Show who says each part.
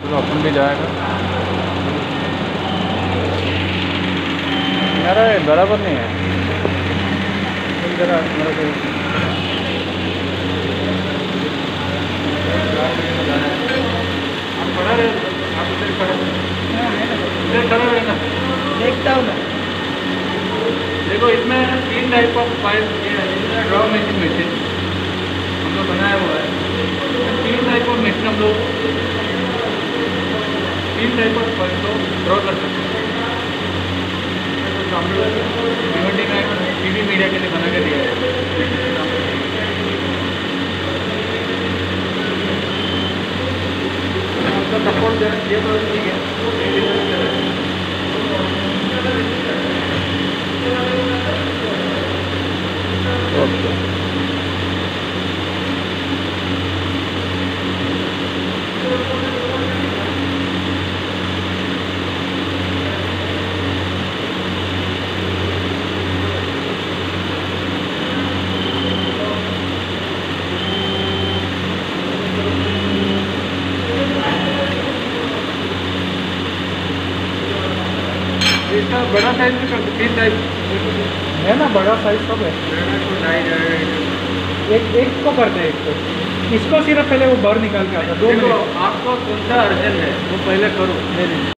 Speaker 1: तो अपन भी जाएगा। मेरा ये बराबर नहीं है जरा मेरा को खड़ा रहे, आप इधर खड़ा रहना।
Speaker 2: देखता हूँ मैं।
Speaker 1: देखो इसमें 3 type of file draw machine हम लोग बनाया हुआ है। 3 टाइप ऑफ मशीन हम लोग 3 टाइप ऑफ फाइल को ड्रॉ कर सकते हैं। तो हम लोग यूनिटी में टीवी मीडिया के लिए बना के दिया है। आपका सपोर्ट दिया तो ठीक है। ओके इसका बड़ा साइज भी कर 3 साइज है ना, बड़ा साइज सब है। एक को करते हैं, एक को इसको सिर्फ पहले वो बाहर निकाल के आता 2 मिनट।
Speaker 2: आपको कौन सा अर्जेंट है वो पहले करो।